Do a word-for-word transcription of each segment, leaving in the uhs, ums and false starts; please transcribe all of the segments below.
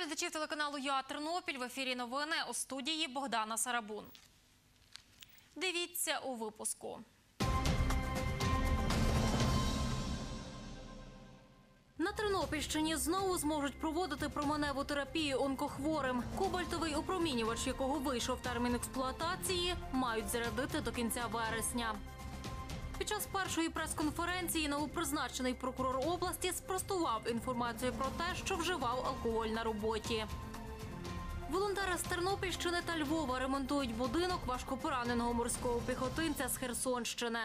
глядачів телеканалу ЮА Тернопіль, в ефірі новини, у студії Богдана Сарабун. Дивіться у випуску. На Тернопільщині знову зможуть проводити променеву терапію онкохворим. Кобальтовий опромінювач, якого вийшов термін експлуатації, мають зарядити до кінця вересня. Під час першої прес-конференції новопризначений прокурор області спростував інформацію про те, що вживав алкоголь на роботі. Волонтери з Тернопільщини та Львова ремонтують будинок важкопораненого морського піхотинця з Херсонщини.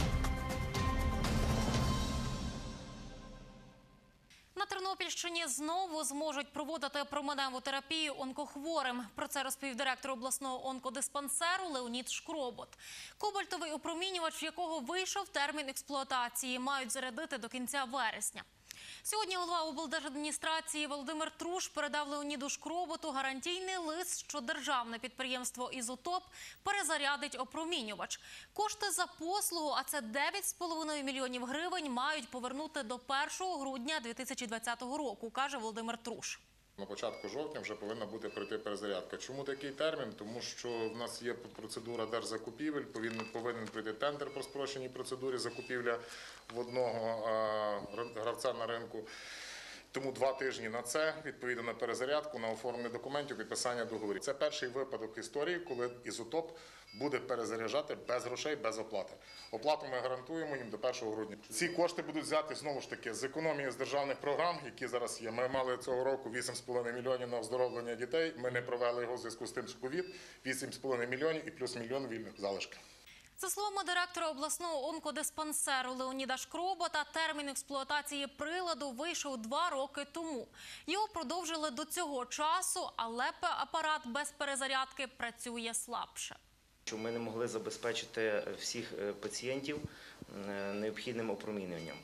На Тернопільщині знову зможуть проводити променеву терапію онкохворим. Про це розповів директор обласного онкодиспансеру Леонід Шкробот. Кобальтовий опромінювач, в якого вийшов термін експлуатації, мають зарядити до кінця вересня. Сьогодні голова облдержадміністрації Володимир Труш передав Леоніду Шкроботу гарантійний лист, що державне підприємство «Ізотоп» перезарядить опромінювач. Кошти за послугу, а це дев'ять з половиною мільйонів гривень, мають повернути до першого грудня дві тисячі двадцятого року, каже Володимир Труш. На початку жовтня вже повинна бути пройти перезарядка. Чому такий термін? Тому що в нас є процедура держзакупівель, повинен, повинен пройти тендер по спрощеній процедурі закупівля в одного а, гравця на ринку. Тому два тижні на це, відповідно на перезарядку, на оформлення документів, підписання договорів. Це перший випадок історії, коли «Ізотоп» буде перезаряджати без грошей, без оплати. Оплату ми гарантуємо їм до першого грудня. Ці кошти будуть взяти, знову ж таки, з економії з державних програм, які зараз є. Ми мали цього року вісім з половиною мільйонів на оздоровлення дітей. Ми не провели його в зв'язку з тим, що ковід. вісім з половиною мільйонів і плюс мільйон вільних залишків. За словами директора обласного онкодиспансеру Леоніда Шкробота, термін експлуатації приладу вийшов два роки тому. Його продовжили до цього часу, але апарат без перезарядки працює слабше. Ми не могли забезпечити всіх пацієнтів необхідним опромінюванням.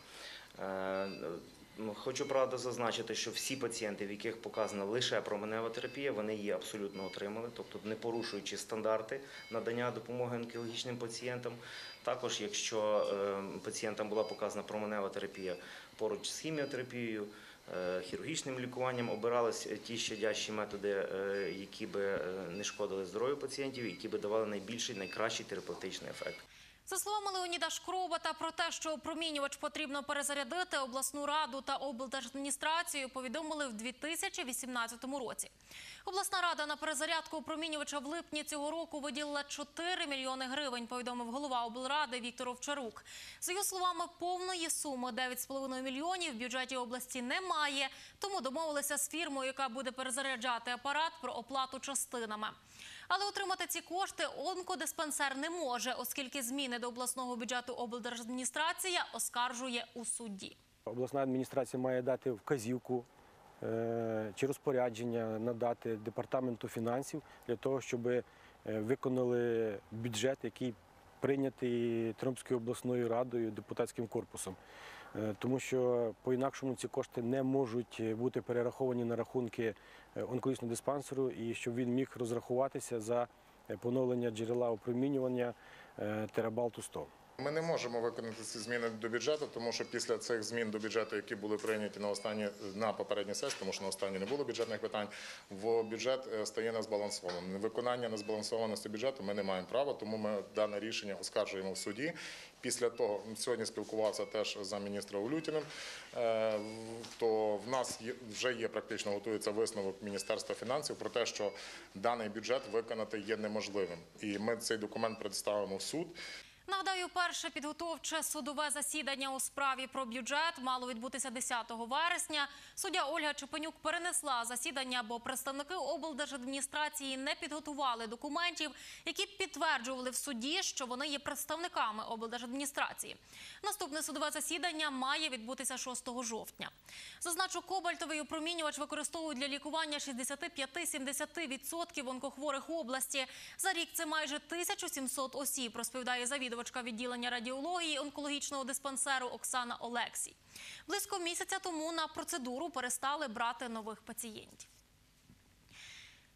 Хочу, правда, зазначити, що всі пацієнти, в яких показана лише променева терапія, вони її абсолютно отримали, тобто не порушуючи стандарти надання допомоги онкологічним пацієнтам. Також, якщо пацієнтам була показана променева терапія поруч з хіміотерапією, хірургічним лікуванням, обиралися ті щадящі методи, які би не шкодили здоров'ю пацієнтів, які би давали найбільший, найкращий терапевтичний ефект. За словами Леоніда Шкробота, про те, що опромінювач потрібно перезарядити, обласну раду та облдержадміністрацію повідомили в дві тисячі вісімнадцятому році. Обласна рада на перезарядку опромінювача в липні цього року виділила чотири мільйони гривень, повідомив голова облради Віктор Овчарук. За його словами, повної суми дев'ять з половиною мільйонів в бюджеті області немає, тому домовилися з фірмою, яка буде перезаряджати апарат, про оплату частинами. Але отримати ці кошти онкодиспансер не може, оскільки зміни до обласного бюджету облдержадміністрація оскаржує у суді. Обласна адміністрація має дати вказівку чи розпорядження надати департаменту фінансів для того, щоб виконали бюджет, який прийнятий Тернопільською обласною радою, депутатським корпусом. Тому що по-інакшому ці кошти не можуть бути перераховані на рахунки онкологічного диспансеру, і щоб він міг розрахуватися за поновлення джерела опромінювання терабалту сто. Ми не можемо виконати ці зміни до бюджету, тому що після цих змін до бюджету, які були прийняті на останні, на попередній сесії, тому що на останній не було бюджетних питань, в бюджет стає незбалансованим. Виконання незбалансованості бюджету ми не маємо права, тому ми дане рішення оскаржуємо в суді. Після того, сьогодні спілкувався теж з замміністра Улютіним, то в нас вже є, практично готується висновок Міністерства фінансів про те, що даний бюджет виконати є неможливим. І ми цей документ представимо в суд. Нагадаю, перше підготовче судове засідання у справі про бюджет мало відбутися десятого вересня. Суддя Ольга Чепенюк перенесла засідання, бо представники облдержадміністрації не підготували документів, які підтверджували в суді, що вони є представниками облдержадміністрації. Наступне судове засідання має відбутися шостого жовтня. Зазначу, кобальтовий опромінювач використовують для лікування шістдесят п'ять до сімдесяти відсотків онкохворих області. За рік це майже тисяча сімсот осіб, розповідає завідувачка відділення радіології онкологічного диспансеру Оксана Олексій. Близько місяця тому на процедуру перестали брати нових пацієнтів.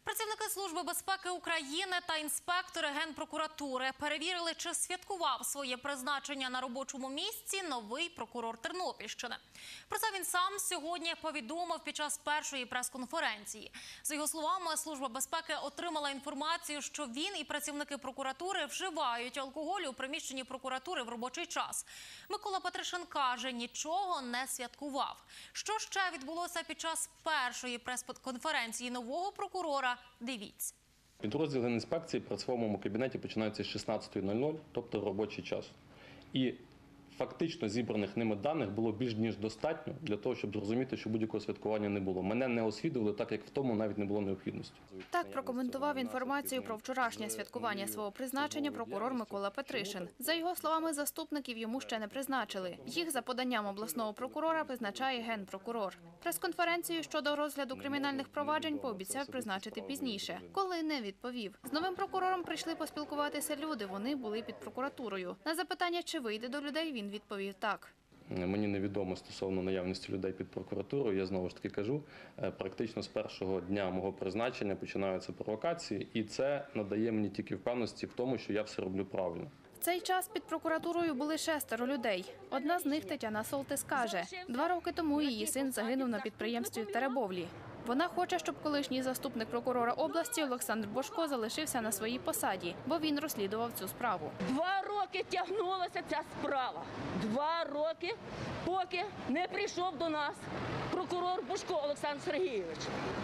Працівники Служби безпеки України та інспектори Генпрокуратури перевірили, чи святкував своє призначення на робочому місці новий прокурор Тернопільщини. Про це він сам сьогодні повідомив під час першої прес-конференції. За його словами, Служба безпеки отримала інформацію, що він і працівники прокуратури вживають алкоголь у приміщенні прокуратури в робочий час. Микола Петришин каже, нічого не святкував. Що ще відбулося під час першої прес-конференції нового прокурора? Дивіться. Підрозділ Генінспекції працював у моєму кабінеті починається з шістнадцятої нуль нуль, тобто робочий час. І фактично зібраних ними даних було більш ніж достатньо для того, щоб зрозуміти, що будь-якого святкування не було. Мене не освідували, так як в тому навіть не було необхідності. Так прокоментував інформацію про вчорашнє святкування свого призначення прокурор Микола Петришин. За його словами, заступників йому ще не призначили. Їх за поданням обласного прокурора призначає генпрокурор. Прес-конференцію щодо розгляду кримінальних проваджень пообіцяв призначити пізніше, коли не відповів. З новим прокурором прийшли поспілкуватися люди, вони були під прокуратурою. На запитання, чи вийде до людей, він відповів так. Мені невідомо стосовно наявності людей під прокуратурою. Я знову ж таки кажу, практично з першого дня мого призначення починаються провокації, і це надає мені тільки впевненості в тому, що я все роблю правильно. В цей час під прокуратурою були шестеро людей. Одна з них, Тетяна Солтис, каже, два роки тому її син загинув на підприємстві в Теребовлі. Вона хоче, щоб колишній заступник прокурора області Олександр Божко залишився на своїй посаді, бо він розслідував цю справу. Два роки тягнулася ця справа. Два роки, поки не прийшов до нас прокурор Божко Олександр Сергійович.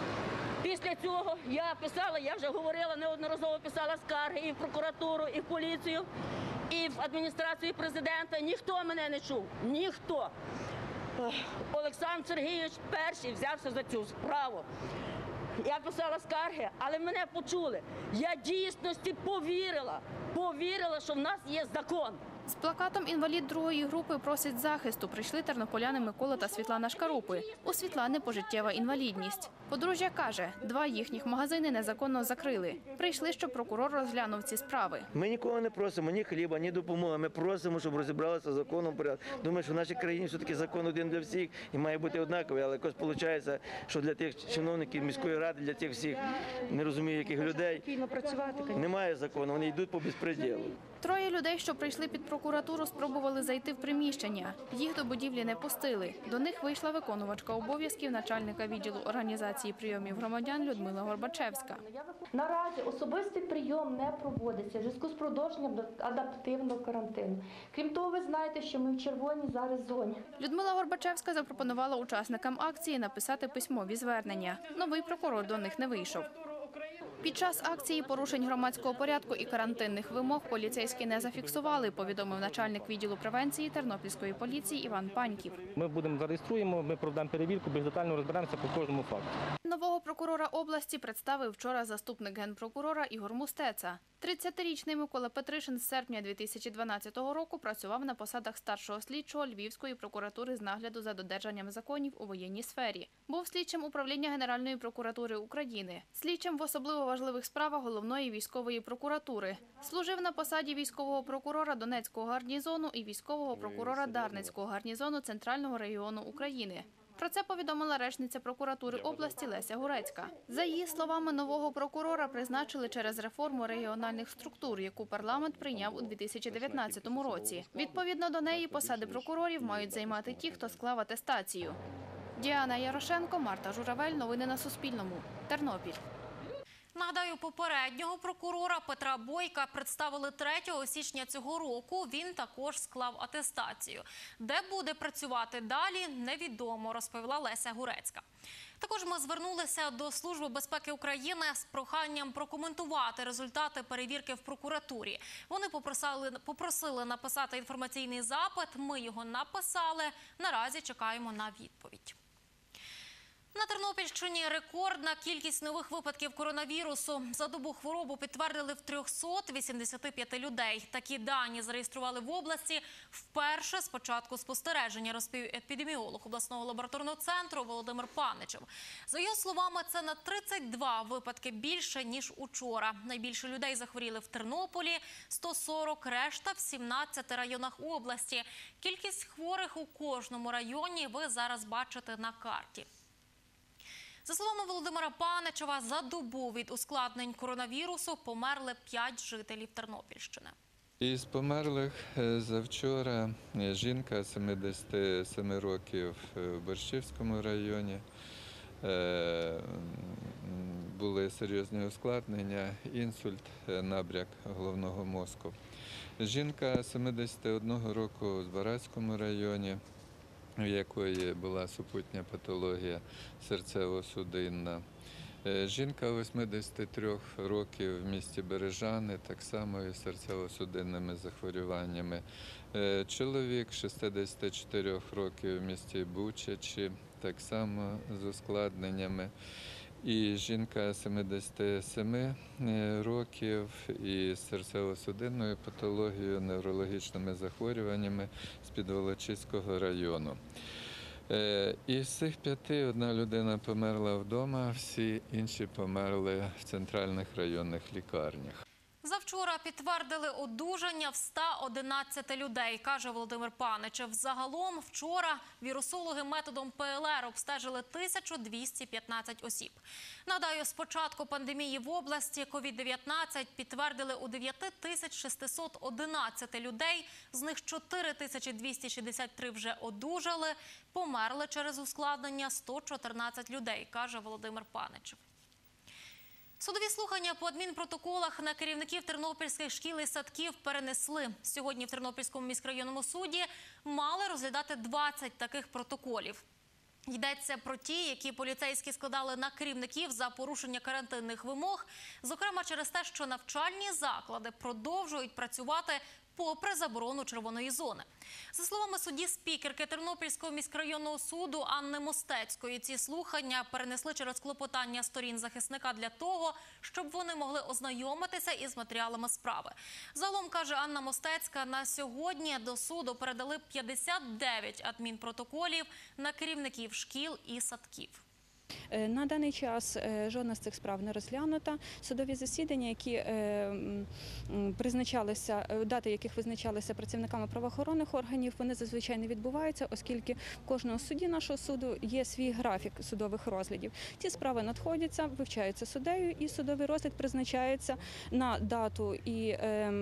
Після цього я писала, я вже говорила, неодноразово писала скарги і в прокуратуру, і в поліцію, і в адміністрацію президента. Ніхто мене не чув. Ніхто. Олександр Сергійович перший взявся за цю справу. Я писала скарги, але мене почули. Я дійсності повірила, повірила, що в нас є закон. З плакатом «Інвалід другої групи просить захисту» прийшли тернополяни Микола та Світлана Шкарупи. У Світлани пожиттєва інвалідність. Подружжя каже, два їхніх магазини незаконно закрили. Прийшли, щоб прокурор розглянув ці справи. Ми нікого не просимо, ні хліба, ні допомоги. Ми просимо, щоб розібралися з законом. Думаю, що в нашій країні все-таки закон один для всіх і має бути однаковий. Але якось виходить, що для тих чиновників міської ради, для тих всіх, не розумію, яких людей, немає закону, вони йдуть по безпреділу. Троє людей, що прийшли під прокуратуру, спробували зайти в приміщення. Їх до будівлі не пустили. До них вийшла виконувачка обов'язків начальника відділу організації прийомів громадян Людмила Горбачевська. Наразі особистий прийом не проводиться в зв'язку з продовженням адаптивного карантину. Крім того, ви знаєте, що ми в червоній зараз зоні. Людмила Горбачевська запропонувала учасникам акції написати письмові звернення. Новий прокурор до них не вийшов. Під час акції порушень громадського порядку і карантинних вимог поліцейські не зафіксували, повідомив начальник відділу превенції Тернопільської поліції Іван Паньків. Ми будемо зареєструємо, ми проведемо перевірку, більш детально розберемося по кожному факту. Нового прокурора області представив вчора заступник генпрокурора Ігор Мустеця. тридцятирічний Микола Петришин з серпня дві тисячі дванадцятого року працював на посадах старшого слідчого Львівської прокуратури з нагляду за додержанням законів у воєнній сфері. Був слідчим управління Генеральної прокуратури України, слідчим в особливо важливих справах Головної військової прокуратури. Служив на посаді військового прокурора Донецького гарнізону і військового прокурора Дарницького гарнізону Центрального регіону України. Про це повідомила речниця прокуратури області Леся Гурецька. За її словами, нового прокурора призначили через реформу регіональних структур, яку парламент прийняв у дві тисячі дев'ятнадцятому році. Відповідно до неї, посади прокурорів мають займати ті, хто склав атестацію. Діана Ярошенко, Марта Журавель. Новини на Суспільному. Тернопіль. Нагадаю, попереднього прокурора Петра Бойка представили третього січня цього року. Він також склав атестацію. Де буде працювати далі, невідомо, розповіла Леся Гурецька. Також ми звернулися до Служби безпеки України з проханням прокоментувати результати перевірки в прокуратурі. Вони попросили, попросили написати інформаційний запит, ми його написали. Наразі чекаємо на відповідь. На Тернопільщині рекордна кількість нових випадків коронавірусу. За добу хворобу підтвердили в трьохсот вісімдесяти п'яти людей. Такі дані зареєстрували в області вперше з початку спостереження, розповів епідеміолог обласного лабораторного центру Володимир Паничев. За його словами, це на тридцять два випадки більше, ніж учора. Найбільше людей захворіли в Тернополі – сто сорок, решта – в сімнадцяти районах області. Кількість хворих у кожному районі ви зараз бачите на карті. За словами Володимира Паничева, за добу від ускладнень коронавірусу померли п'ять жителів Тернопільщини. Із померлих завчора жінка сімдесят сім років в Борщівському районі. Були серйозні ускладнення, інсульт, набряк головного мозку. Жінка сімдесят одного року в Збаразькому районі, в якої була супутня патологія серцево-судинна. Жінка вісімдесят три років в місті Бережани, так само із серцево-судинними захворюваннями. Чоловік шістдесят чотири років в місті Бучачі, так само з ускладненнями. І жінка сімдесят сім років із серцево-судинною патологією, неврологічними захворюваннями з Підволочиського району. Із цих п'яти одна людина померла вдома, всі інші померли в центральних районних лікарнях. Завчора підтвердили одужання в ста одинадцяти людей, каже Володимир Паничев. Загалом вчора вірусологи методом Пе Ел Ер обстежили тисячу двісті п'ятнадцять осіб. Нагадаю, з початку пандемії в області ковід дев'ятнадцять підтвердили у дев'ять тисяч шістсот одинадцять людей, з них чотири тисячі двісті шістдесят три вже одужали, померли через ускладнення сто чотирнадцять людей, каже Володимир Паничев. Судові слухання по адмінпротоколах на керівників тернопільських шкіл і садків перенесли. Сьогодні в Тернопільському міськрайонному суді мали розглядати двадцять таких протоколів. Йдеться про ті, які поліцейські складали на керівників за порушення карантинних вимог, зокрема через те, що навчальні заклади продовжують працювати попри заборону червоної зони. За словами судді-спікерки Тернопільського міськрайонного суду Анни Мостецької, ці слухання перенесли через клопотання сторін захисника для того, щоб вони могли ознайомитися із матеріалами справи. Загалом, каже Анна Мостецька, на сьогодні до суду передали п'ятдесят дев'ять адмінпротоколів на керівників шкіл і садків. На даний час жодна з цих справ не розглянута. Судові засідання, які призначалися, дати яких визначалися працівниками правоохоронних органів, вони зазвичай не відбуваються, оскільки в кожного судді нашого суду є свій графік судових розглядів. Ці справи надходяться, вивчаються суддею, і судовий розгляд призначається на дату і,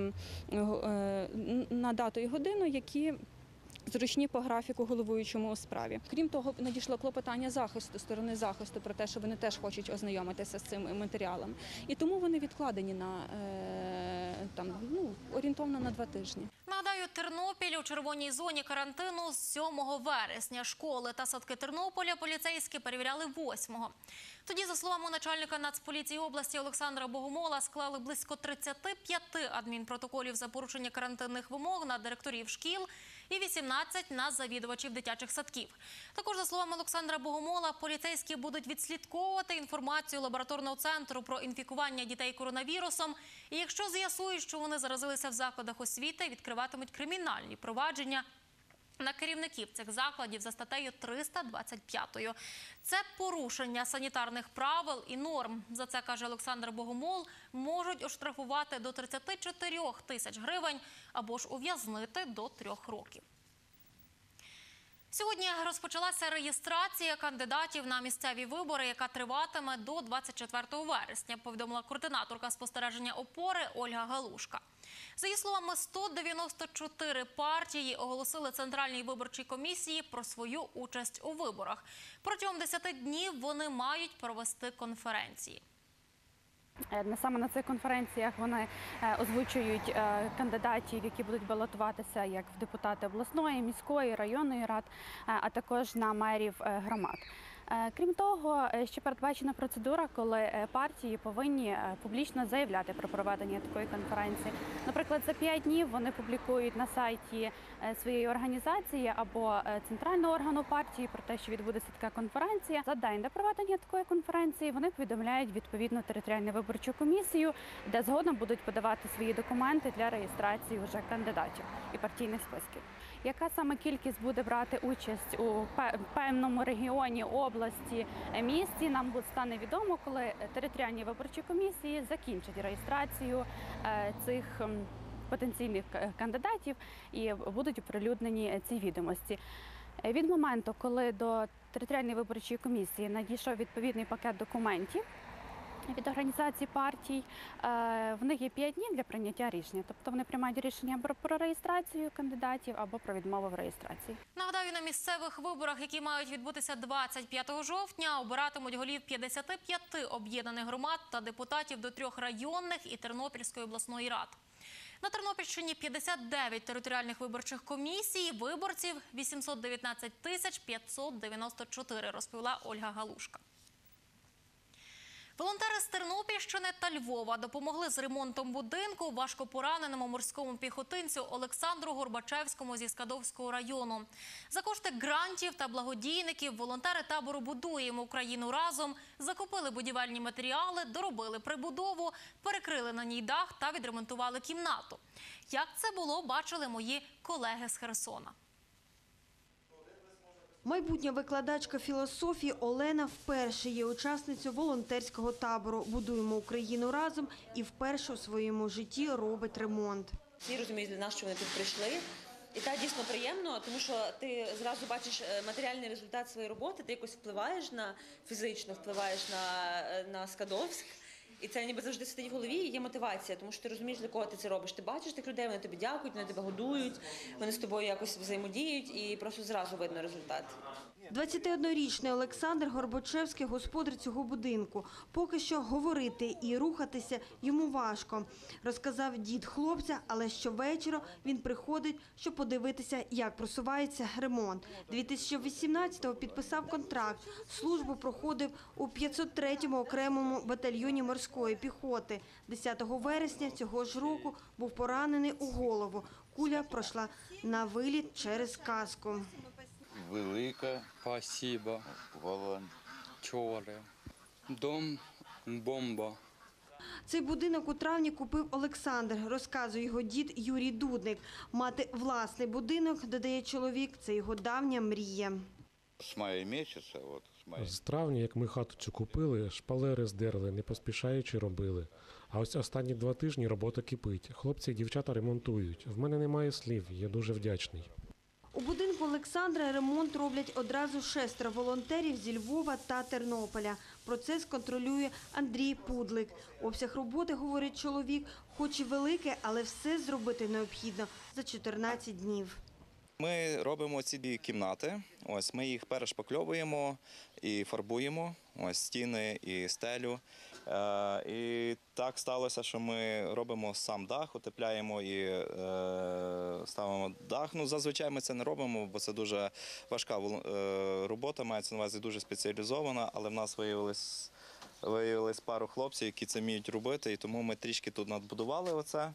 на дату і годину, які зручні по графіку головуючому у справі. Крім того, надійшло клопотання захисту, сторони захисту, про те, що вони теж хочуть ознайомитися з цим матеріалом. І тому вони відкладені на, е, там, ну, орієнтовно на два тижні. Нагадаю, Тернопіль у червоній зоні карантину з сьомого вересня. Школи та садки Тернополя поліцейські перевіряли восьмого. Тоді, за словами начальника Нацполіції області Олександра Богомола, склали близько тридцяти п'яти адмінпротоколів за порушення карантинних вимог на директорів шкіл і вісімнадцять на завідувачів дитячих садків. Також, за словами Олександра Богомола, поліцейські будуть відслідковувати інформацію лабораторного центру про інфікування дітей коронавірусом. І якщо з'ясують, що вони заразилися в закладах освіти, відкриватимуть кримінальні провадження на керівників цих закладів за статтею триста двадцять п'ять. Це порушення санітарних правил і норм. За це, каже Олександр Богомол, можуть оштрафувати до тридцяти чотирьох тисяч гривень або ж ув'язнити до трьох років. Сьогодні розпочалася реєстрація кандидатів на місцеві вибори, яка триватиме до двадцять четвертого вересня, повідомила координаторка спостереження «Опори» Ольга Галушка. За її словами, сто дев'яносто чотири партії оголосили Центральній виборчій комісії про свою участь у виборах. Протягом десяти днів вони мають провести конференції. Саме на цих конференціях вони озвучують кандидатів, які будуть балотуватися як в депутати обласної, міської, районної рад, а також на мерів громад. Крім того, ще передбачена процедура, коли партії повинні публічно заявляти про проведення такої конференції. Наприклад, за п'ять днів вони публікують на сайті своєї організації або центрального органу партії про те, що відбудеться така конференція. За день до проведення такої конференції вони повідомляють відповідну територіальну виборчу комісію, де згодом будуть подавати свої документи для реєстрації вже кандидатів і партійних списків. Яка саме кількість буде брати участь у певному регіоні, області, місті, нам стане відомо, коли територіальні виборчі комісії закінчать реєстрацію цих потенційних кандидатів і будуть оприлюднені ці відомості. Від моменту, коли до територіальної виборчої комісії надійшов відповідний пакет документів від організацій партій. В них є п'ять днів для прийняття рішення. Тобто вони приймають рішення або про реєстрацію кандидатів, або про відмову в реєстрації. Нагадаю, на місцевих виборах, які мають відбутися двадцять п'ятого жовтня, обиратимуть голів п'ятдесят п'ять об'єднаних громад та депутатів до трьох районних і Тернопільської обласної рад. На Тернопільщині п'ятдесят дев'ять територіальних виборчих комісій, виборців вісімсот дев'ятнадцять тисяч п'ятсот дев'яносто чотири, розповіла Ольга Галушка. Волонтери з Тернопільщини та Львова допомогли з ремонтом будинку важкопораненому морському піхотинцю Олександру Горбачевському зі Скадовського району. За кошти грантів та благодійників волонтери табору «Будуємо Україну разом» закупили будівельні матеріали, доробили прибудову, перекрили на ній дах та відремонтували кімнату. Як це було, бачили мої колеги з Херсона. Майбутня викладачка філософії Олена вперше є учасницею волонтерського табору «Будуємо Україну разом» і вперше у своєму житті робить ремонт. Всі розуміють для нас, що вони тут прийшли. І так дійсно приємно, тому що ти зразу бачиш матеріальний результат своєї роботи, ти якось впливаєш на фізично, впливаєш на, на Скадовськ. І це ніби завжди сидить в голові, і є мотивація, тому що ти розумієш, для кого ти це робиш. Ти бачиш тих людей, вони тобі дякують, вони тебе годують, вони з тобою якось взаємодіють і просто зразу видно результат. двадцятиоднорічний Олександр Горбачевський – господар цього будинку. Поки що говорити і рухатися йому важко, розказав дід хлопця, але щовечора він приходить, щоб подивитися, як просувається ремонт. дві тисячі вісімнадцятого підписав контракт, службу проходив у п'ятсот третьому окремому батальйоні морської піхоти. десятого вересня цього ж року був поранений у голову. Куля пройшла на виліт через каску. Велике спасибо, волонтери. Дом бомба. Цей будинок у травні купив Олександр, розказує його дід Юрій Дудник. Мати власний будинок, додає чоловік, це його давня мрія. З мая місяця, от, з мая. З травня, як ми хату цю купили, шпалери здерли, не поспішаючи робили. А ось останні два тижні робота кипить. Хлопці і дівчата ремонтують. В мене немає слів, я дуже вдячний. У будинку Олександра ремонт роблять одразу шестеро волонтерів зі Львова та Тернополя. Процес контролює Андрій Пудлик. Обсяг роботи, говорить чоловік, хоч і великий, але все зробити необхідно за чотирнадцять днів. Ми робимо ці кімнати, ось ми їх перешпакльовуємо і фарбуємо, ось стіни і стелю. Е, і так сталося, що ми робимо сам дах, утепляємо і е, ставимо дах. Ну, зазвичай ми це не робимо, бо це дуже важка е, робота, мається на увазі дуже спеціалізована, але в нас виявилось, виявилось пару хлопців, які це вміють робити, і тому ми трішки тут надбудували оце.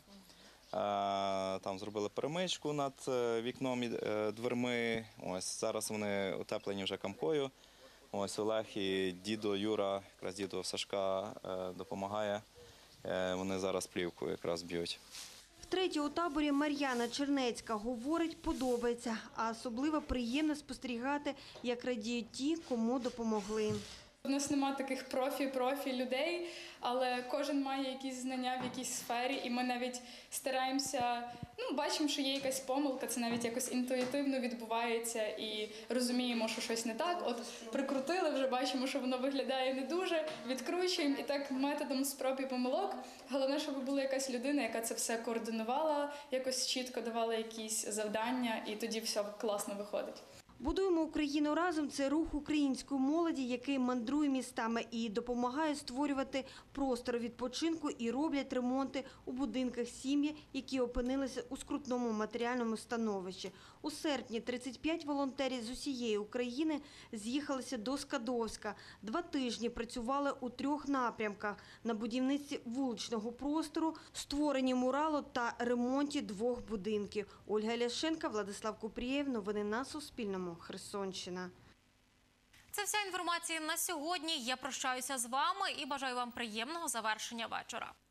Там зробили перемичку над вікном і дверми. Ось зараз вони утеплені вже камкою. Ось Олег і дідо Юра, якраз дідо Сашка допомагає. Вони зараз плівку якраз б'ють. Втретє у таборі Мар'яна Чернецька говорить, подобається, а особливо приємно спостерігати, як радіють ті, кому допомогли. У нас немає таких профі-профі людей, але кожен має якісь знання в якійсь сфері, і ми навіть стараємося, ну, бачимо, що є якась помилка, це навіть якось інтуїтивно відбувається і розуміємо, що щось не так. От прикрутили, вже бачимо, що воно виглядає не дуже, відкручуємо і так методом спроб і помилок. Головне, щоб була якась людина, яка це все координувала, якось чітко давала якісь завдання, і тоді все класно виходить. «Будуємо Україну разом» – це рух української молоді, який мандрує містами і допомагає створювати простор відпочинку і роблять ремонти у будинках сім'ї, які опинилися у скрутному матеріальному становищі. У серпні тридцять п'ять волонтерів з усієї України з'їхалися до Скадовська. Два тижні працювали у трьох напрямках – на будівництві вуличного простору, створенні муралу та ремонті двох будинків. Ольга Ляшенка, Владислав Купрієв. Новини на Суспільному. Херсонщина. Це вся інформація на сьогодні. Я прощаюся з вами і бажаю вам приємного завершення вечора.